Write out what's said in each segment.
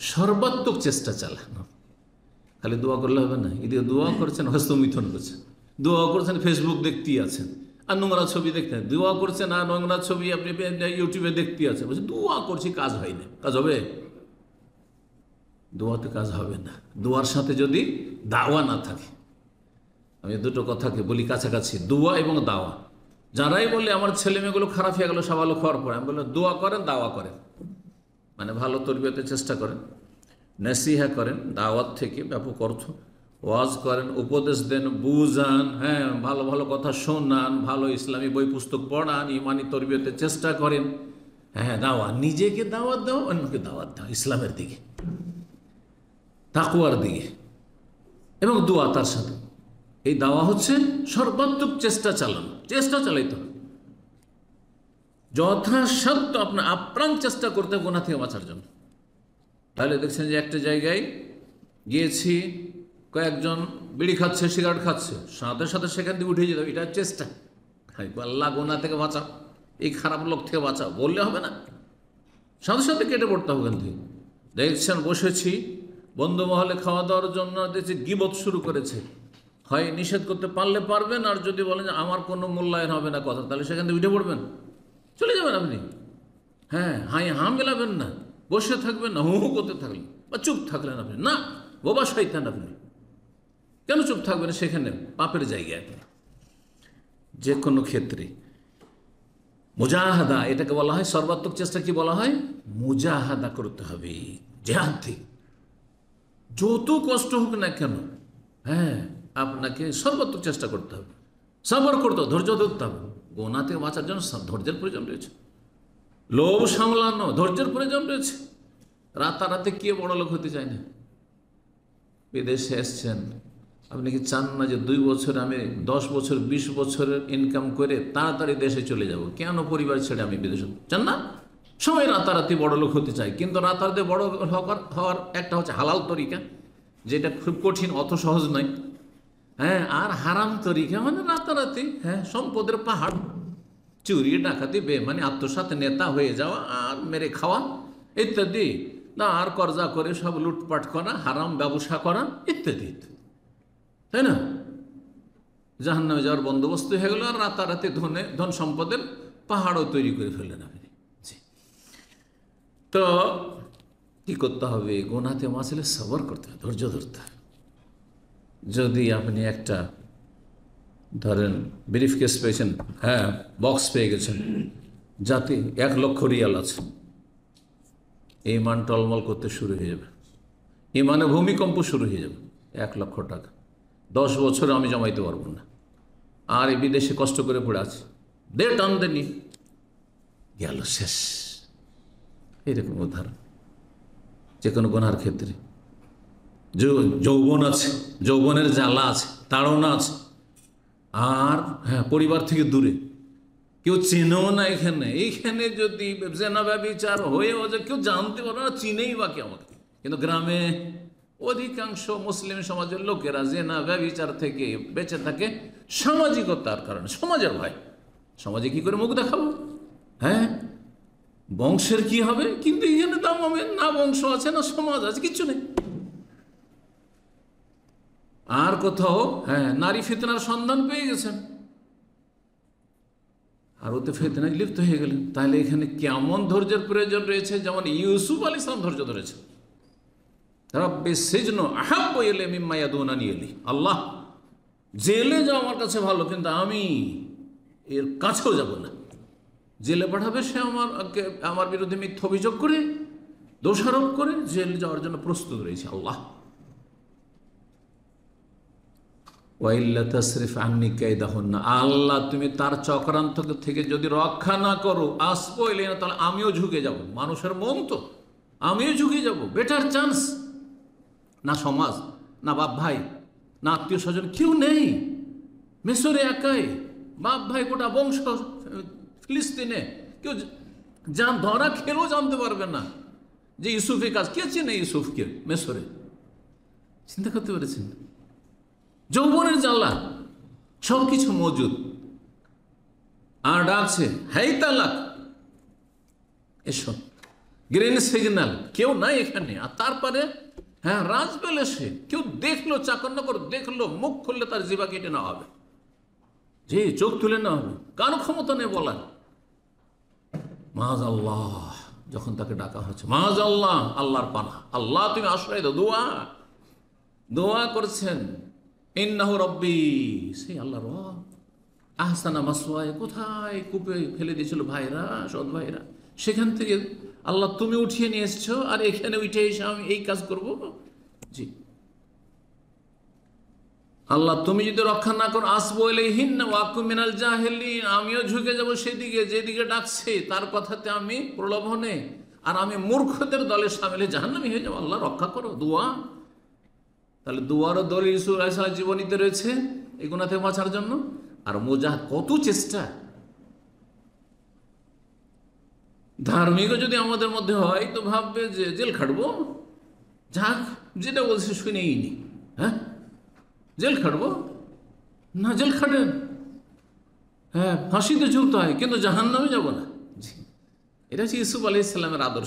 সর্বাত্মক চেষ্টা চালানো। খালি দোয়া করলে হবে না, এদিকে দোয়া করছেন হস্তমিথন করছেন, দোয়া করছেন ফেসবুক দেখতেই আছেন, আর নোংরা ছবি দেখতে দোয়া করছেন, আর নোংরা ছবি আপনি ইউটিউবে দেখতেই আছেন, বলছেন দোয়া করছি কাজ হয় না। কাজ হবে? দোয়াতে কাজ হবে না, দোয়ার সাথে যদি দাওয়া না থাকে। আমি দুটো কথাকে বলি কাছাকাছি, দোয়া এবং দাওয়া। যারাই বলে আমার ছেলে মেয়েগুলো খারাপ হয়ে গেল সাবালক হওয়ার পরে, আমি বললাম দোয়া করেন, দাওয়া করেন, মানে ভালো তরবিয়তে চেষ্টা করেন, নসিহা করেন, দাওয়াত থেকে ব্যাপক অর্থ, ওয়াজ করেন, উপদেশ দেন, বুঝান, হ্যাঁ ভালো ভালো কথা শোনান, ভালো ইসলামী বই পুস্তক পড়ান, ইমানি তরবিয়তে চেষ্টা করেন। হ্যাঁ দাওয়া, নিজেকে দাওয়াত দাও, অন্যকে দাওয়াত দাও ইসলামের দিকে, তাকওয়ার দিকে, এবং দোয়া তার সাথে। এই দাওয়া হচ্ছে সর্বাত্মক চেষ্টা চালানো, চেষ্টা চালাইতে হবে যথাসাধ্য, আপনার আপ্রাণ চেষ্টা করতে হবে গুনাহ থেকে বাঁচার জন্য। তাহলে দেখছেন যে একটা জায়গায় গিয়েছি, কয়েকজন বিড়ি খাচ্ছে, সিগারেট খাচ্ছে, সাথে সাথে সেখান থেকে উঠে যেতে হবে, এটা চেষ্টা। আল্লাহ গুনাহ থেকে বাঁচাও, এই খারাপ লোক থেকে বাঁচাও বললে হবে না, সাথে সাথে কেটে পড়তে হবে। কিন্তু দেখছেন বসেছি বন্ধু মহলে খাওয়া দাওয়ার জন্য, দেখছি গীবত শুরু করেছে, হয় নিষেধ করতে পারলে পারবেন, আর যদি বলেন যে আমার কোনো মূল্যায়ন হবে না কথা, তাহলে সেখান থেকে উঠে পড়বেন, চলে যাবেন আপনি। হ্যাঁ হাই হাম মেলাবেন না, বসে থাকবেন না, হু হু করতে থাকলেন, বা চুপ থাকলেন আপনি, না বোবা শয়তান আপনি, কেন চুপ থাকবেন সেখানে পাপের জায়গায়। যে কোনো ক্ষেত্রে মুজাহাদা, এটাকে বলা হয় সর্বাত্মক চেষ্টা। কি বলা হয়? মুজাহাদা করতে হবে, জেহাদ থেকে, যত কষ্ট হোক না কেন, হ্যাঁ আপনাকে সর্বাত্মক চেষ্টা করতে হবে, সবর করতে হবে, ধৈর্য ধরতে হবে। গুনাহ থেকে বাঁচার জন্য ধৈর্যের প্রয়োজন রয়েছে, লোভ সামলানো ধৈর্যের প্রয়োজন রয়েছে। রাতারাতি কে বড় লোক হতে চায় না? বিদেশে এসছেন, আপনি কি চান না যে 2 বছর আমি 10 বছর 20 বছরের ইনকাম করে তাড়াতাড়ি দেশে চলে যাব? কেন পরিবার ছেড়ে আমি বিদেশে? চান না? সবাই রাতারাতি বড় লোক হতে চায়, কিন্তু রাতারাতি বড় হওয়ার একটা হচ্ছে হালাল তরিকা, যেটা খুব কঠিন, অত সহজ নয়। হ্যাঁ, আর হারাম তরিকা মানে রাতারাতি, হ্যাঁ সম্পদের পাহাড়, চুরি ডাকাতি বেমানি আত্মসাৎ নেতা হয়ে যাওয়া, আর মেরে খাওয়া ইত্যাদি, না আর কর্জা করে সব লুটপাট করা, হারাম ব্যবসা করা ইত্যাদি ইত্যাদি, তাই না? জাহান্নামে যাওয়ার বন্দোবস্ত হয়ে গেল, আর রাতারাতি ধন সম্পদের পাহাড়ও তৈরি করে ফেললেন আপনি। তো কি করতে হবে? গুনাহতে বাঁচলে সবর করতে হবে, ধৈর্য ধরতে হবে। যদি আপনি একটা ধরেন ব্রিফ কেস পেয়েছেন, হ্যাঁ বক্স পেয়ে গেছেন, যাতে 1 লক্ষ রিয়াল আছে, ইমান টলমল করতে শুরু হয়ে যাবে, ইমানে ভূমিকম্প শুরু হয়ে যাবে। 1 লক্ষ টাকা 10 বছরে আমি জমাইতে পারবো না, আর এই বিদেশে কষ্ট করে পড়ে আছে, দে টান দেনি, গেল শেষ। এইরকম উদাহরণ যে কোনো গুনার ক্ষেত্রে। যৌবন আছে, যৌবনের জ্বালা আছে, তাড়না আছে, আর হ্যাঁ পরিবার থেকে দূরে, কেউ চেনেও না এইখানে যদি জেনা ব্যভিচার হয়েও যে কেউ জানতে পারবে না, চিনেই বা কে আমাকে। কিন্তু গ্রামে অধিকাংশ মুসলিম সমাজের লোকেরা জেনা ব্যভিচার থেকে বেঁচে থাকে সামাজিকতার কারণে, সমাজের ভয়। সমাজে কি করে মুখ দেখাবো? হ্যাঁ বংশের কি হবে? কিন্তু এখানে দাম হবে না, বংশ আছে না সমাজ আছে, কিচ্ছু নেই। আর কোথাও হ্যাঁ নারী ফিতনার সন্ধান পেয়ে গেছেন, আর ওতে ফিতনায় লিপ্ত হয়ে গেলেন। তাহলে এখানে কেমন ধৈর্যের প্রয়োজন রয়েছে? যেমন ইউসুফ আলাইহিস সালাম ধৈর্য ধরেছেন। রাব্বি সিজনু আহাব্বু ইলাইয়া মিম্মা ইয়াদুনানি ইলাইহি, আল্লাহ জেলে যাও আমার কাছে ভালো, কিন্তু আমি এর কাছেও যাব না। জেলে পাঠাবে সে আমার বিরুদ্ধে মিথ্যা অভিযোগ করে, দোষারোপ করে, জেলে যাওয়ার জন্য প্রস্তুত রয়েছে আল্লাহ। ওয়াইল্লা তাসরিফ আন্নি কাইদাহুন্না, আল্লাহ তুমি তার চক্রান্ত থেকে যদি রক্ষা না করো, আসবো এলে না, তাহলে আমিও ঝুঁকে যাব। মানুষের মন তো, আমিও ঝুঁকে যাব। বেটার চান্স না সমাজ, না বাপ ভাই, না আত্মীয় স্বজন, কেউ নেই। মিশরে একাই, বাপ ভাই গোটা বংশ ফিলিস্তিনে, কেউ ধরা খেলেও জানতে পারবে না যে ইউসুফের কাজ। কে চেনে ইউসুফকে মিশরে? চিন্তা করতে পেরেছেন? যৌবনের জ্বালা, সব কিছু মজুদ, আর ডাকছে হেই তালাক, এসব গ্রিন সিগন্যাল, কেউ নাই এখানে। আর তারপরে হ্যাঁ রাজ প্যালেসে কেউ দেখলো, চাকর দেখলো, মুখ খুললে তার জিভা কেটে নেওয়া হবে, যে চোখ তুলে নেওয়া হবে, কারো ক্ষমতা নেই বলার। মাআযাল্লাহ, যখন তাকে ডাকা হচ্ছে মাআযাল্লাহ, আল্লাহর পানা, আল্লাহ তুমি আশ্রয় দাও, দোয়া করছেন। ইন্নাহু রব্বি, সেই আল্লাহ রব। আহসানা মাসওয়ায়, কোথায় কূপে ফেলে দিয়েছিল ভাইরা, সৎ ভাইরা, সেখান থেকে আল্লাহ তুমি উঠিয়ে নিয়ে এসছো, আর এখানে উঠে এসে আমি এই কাজ করব? জি আল্লাহ তুমি যদি রক্ষা না করো, আসবো ইলাইহিন ওয়া আকুম মিনাল জাহিলিন, আমিও ঝুঁকে যাব সেদিকে, যেদিকে ডাকছে তার কথাতে আমি প্রলোভনে, আর আমি মূর্খদের দলে সামিলে জাহান্নামী হয়ে যাবো। আল্লাহ রক্ষা করো, দোয়া। তাহলে দোয়ারও দলিল ইউসুফ আলাইহিস সালামের জীবনীতে রয়েছে এই গুনাহ থেকে বাঁচার জন্য। আর মুজাহাদ, কত চেষ্টা। ধার্মিকও যদি আমাদের মধ্যে হয় তো ভাববে যে জেল খাটবো, যাক যেটা বলছে শুনেই নি, হ্যাঁ জেল খাটবো না, জেল খাটেন, হ্যাঁ ফাঁসিতে ঝুলতে হয়, কিন্তু জাহান্নামে যাব না। এটা হচ্ছে ইউসুফ আলাইহিস সালামের আদর্শ।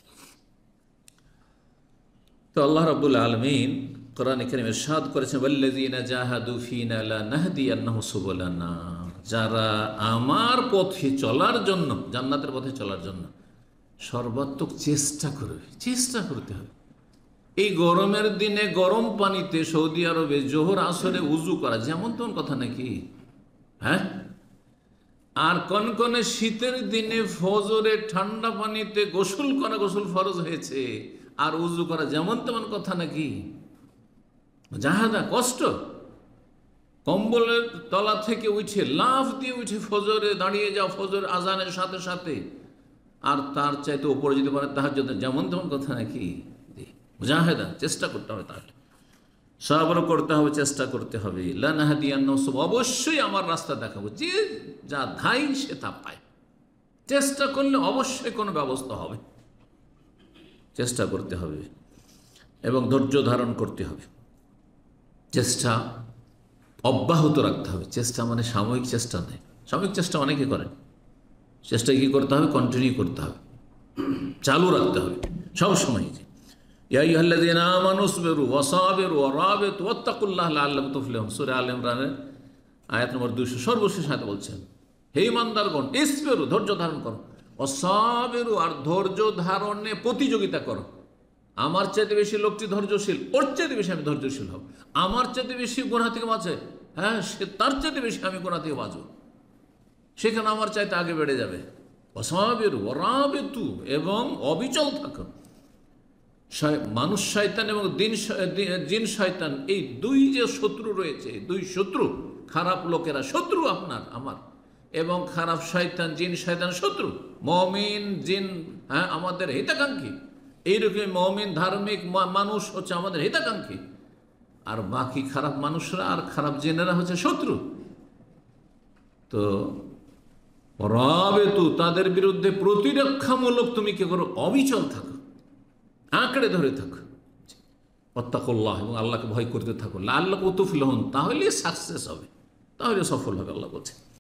তো আল্লাহ রাব্বুল আলামিন কোরআনে কারীমে ইরশাদ করেছেন, ওয়াল্লাযীনা জাহাদু ফীনা লানাহদিয়ান্নাহুম সুবুলানা, যারা আমার পথে চলার জন্য, জান্নাতের পথে চলার জন্য সর্বাত্মক চেষ্টা করবে, চেষ্টা করতে হবে। এই গরমের দিনে গরম পানিতে সৌদি আরবে জোহর আসরে উজু করা যেমন তেমন কথা নাকি, হ্যাঁ? আর কনকনে শীতের দিনে ফজরে ঠান্ডা পানিতে গোসল করা, গোসল ফরজ হয়েছে, আর উজু করা যেমন তেমন কথা নাকি? জাহাদা, কষ্ট। কম্বলের তলা থেকে উঠে লাফ দিয়ে উঠে ফজরে দাঁড়িয়ে যাও, ফজর আজানের সাথে সাথে, আর তার চাইতে ওপরে যদি পারে তাহাজ্জুদ, যেমন তেমন কথা নাকি? মুজাহিদা, চেষ্টা করতে হবে, তাহলে সবর করতে হবে, চেষ্টা করতে হবে। লানাহদিয়ান্নাহুম, অবশ্যই আমার রাস্তা দেখাবো, যে যা ধাই সে তা পায়। চেষ্টা করলে অবশ্যই কোনো ব্যবস্থা হবে, চেষ্টা করতে হবে এবং ধৈর্য ধারণ করতে হবে, চেষ্টা অব্যাহত রাখতে হবে। চেষ্টা মানে সাময়িক চেষ্টা নেই, সাময়িক চেষ্টা অনেকে করেন। চেষ্টা কি করতে হবে? কন্টিনিউ করতে হবে, চালু রাখতে হবে সব সময়। ইয়া আইয়ুহাল্লাযীনা আমানু ইসবিরু ওয়া সাবিরু ওয়া রাবিতু ওয়াত্তাকুল্লাহ লাআল্লাকুম তুফলিহুন। সূরা আলে ইমরানের আয়াত নম্বর 200 সর্বশেষ আয়াতে বলছেন, হে ঈমানদারগণ, ইসবিরু, ধৈর্য ধারণ করো, ওয়া সাবিরু, আর ধৈর্য ধারণে প্রতিযোগিতা করো। আমার চাইতে বেশি লোকটি ধৈর্যশীল, ওর চাইতে বেশি আমি ধৈর্যশীল হব। আমার চাইতে বেশি গুনাহ থেকে বাঁচে, হ্যাঁ সে তার চাইতে বেশি আমি গুনাহ থেকে বাঁচব, সেখানে আমার চাইতে আগে বেড়ে যাবে। ওয়া সাবিরু ওয়া রাবিতু, এবং অবিচল থাকো। মানুষ শয়তান এবং জিন শয়তান, এই দুই যে শত্রু রয়েছে, দুই শত্রু, খারাপ লোকেরা শত্রু আপনার আমার, এবং খারাপ শয়তান জিন শয়তান শত্রু। মুমিন জিন হ্যাঁ আমাদের হিতাকাঙ্ক্ষী, এইরকম মুমিন ধার্মিক মানুষ হচ্ছে আমাদের হিতাকাঙ্ক্ষী, আর বাকি খারাপ মানুষরা আর খারাপ জিনেরা হচ্ছে শত্রু। তো রাবিতু, তাদের বিরুদ্ধে প্রতিরক্ষামূলক তুমি কি করো? অবিচল থাকো, আঁকড়ে ধরে থাকো। ওয়াত্তাকুল্লাহ, এবং আল্লাহকে ভয় করতে থাকো, লাআল্লাকুম তুফলিহুন, তাহলে সাকসেস হবে, তাহলে সফল হবে, আল্লাহ বলছে।